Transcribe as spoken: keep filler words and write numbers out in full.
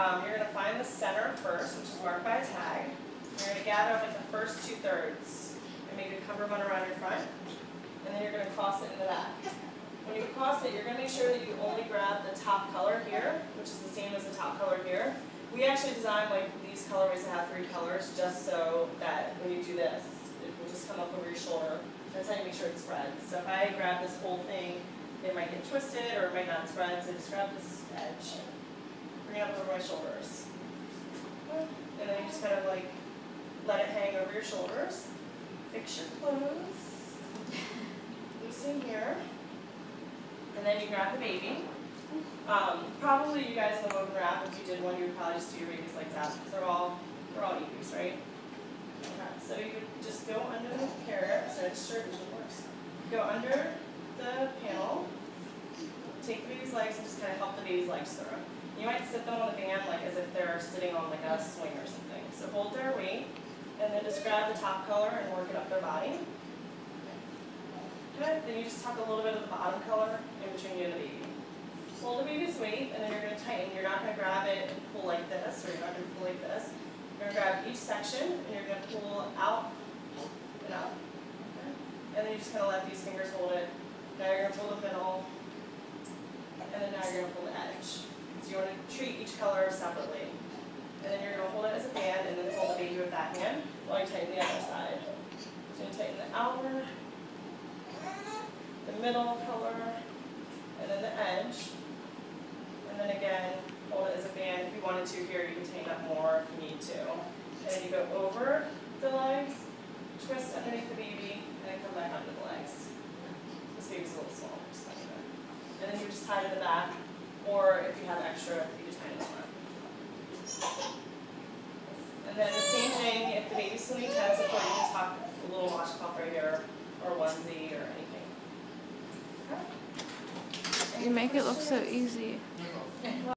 Um, you're going to find the center first, which is marked by a tag. You're going to gather up like the first two thirds and maybe cover one around your front. And then you're going to cross it in the back. When you cross it, you're going to make sure that you only grab the top color here, which is the same as the top color here. We actually designed like these colorways to have three colors just so that when you do this, it will just come up over your shoulder. That's how you make sure it spreads. So if I grab this whole thing, it might get twisted or it might not spread, so just grab this edge. Bring it up over my shoulders. And then you just kind of like let it hang over your shoulders. Fix your clothes. Loosen here. And then you grab the baby. Um, probably you guys in the woven wrap, if you did one, you would probably just do your babies like that. Because they're all, they're all easies, right? Okay, so you would just go under the carrot. So it's shirt is the worst. Go under the panel. Take the baby's legs and just kind of help the baby's legs through. You might sit them on the band like as if they're sitting on like a swing or something. So hold their weight, and then just grab the top color and work it up their body. Good. Then you just tuck a little bit of the bottom color in between you and the baby. Hold the baby's weight, and then you're going to tighten. You're not going to grab it and pull like this, or you're not going to pull like this. You're going to grab each section, and you're going to pull out and out. Okay. And then you just kind of let these fingers hold it. Now you're going to pull the middle, and then now you're going to pull the edge. So you want to treat each color separately. And then you're going to hold it as a band, and then hold the baby with that hand while you tighten the other side. So you tighten the outer, the middle color, and then the edge. And then again, hold it as a band. If you wanted to here, you can tighten up more if you need to. And then you go over the legs, twist underneath the baby, and then come back under the legs. This baby's a little small, just like that. And then you just tie to the back, or if you have extra, you can tie it in the front. And then the same thing, if the baby's still needs head support, you can tuck a little washcloth right here, or onesie, or anything. Okay. You make it look so easy.